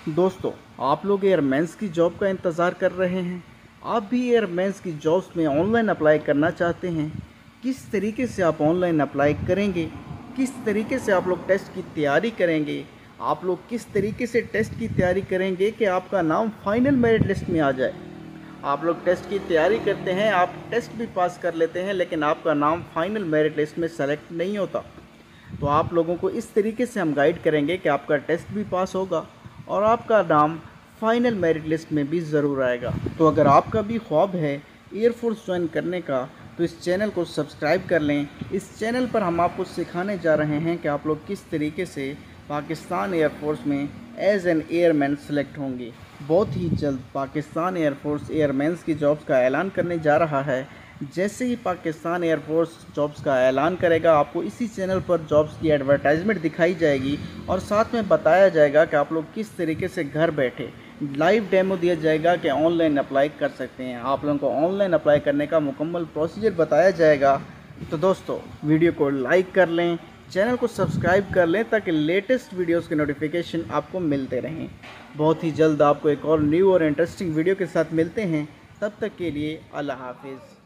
दोस्तों, आप लोग एयरमेंस की जॉब का इंतज़ार कर रहे हैं। आप भी एयरमेंस की जॉब्स में ऑनलाइन अप्लाई करना चाहते हैं। किस तरीके से आप ऑनलाइन अप्लाई करेंगे, किस तरीके से आप लोग टेस्ट की तैयारी करेंगे, आप लोग किस तरीके से टेस्ट की तैयारी करेंगे कि आपका नाम फाइनल मेरिट लिस्ट में आ जाए। आप लोग टेस्ट की तैयारी करते हैं, आप टेस्ट भी पास कर लेते हैं, लेकिन आपका नाम फाइनल मेरिट लिस्ट में सेलेक्ट नहीं होता। तो आप लोगों को इस तरीके से हम गाइड करेंगे कि आपका टेस्ट भी पास होगा और आपका नाम फाइनल मेरिट लिस्ट में भी ज़रूर आएगा। तो अगर आपका भी ख्वाब है एयरफोर्स ज्वाइन करने का, तो इस चैनल को सब्सक्राइब कर लें। इस चैनल पर हम आपको सिखाने जा रहे हैं कि आप लोग किस तरीके से पाकिस्तान एयरफोर्स में एज एन एयरमैन सेलेक्ट होंगे। बहुत ही जल्द पाकिस्तान एयरफोर्स एयरमैन्स की जॉब्स का ऐलान करने जा रहा है। जैसे ही पाकिस्तान एयरफोर्स जॉब्स का ऐलान करेगा, आपको इसी चैनल पर जॉब्स की एडवर्टाइजमेंट दिखाई जाएगी और साथ में बताया जाएगा कि आप लोग किस तरीके से घर बैठे लाइव डेमो दिया जाएगा कि ऑनलाइन अप्लाई कर सकते हैं। आप लोगों को ऑनलाइन अप्लाई करने का मुकम्मल प्रोसीजर बताया जाएगा। तो दोस्तों, वीडियो को लाइक कर लें, चैनल को सब्सक्राइब कर लें ताकि लेटेस्ट वीडियोस के नोटिफिकेशन आपको मिलते रहें। बहुत ही जल्द आपको एक और न्यू और इंटरेस्टिंग वीडियो के साथ मिलते हैं। तब तक के लिए अल्लाह हाफिज़।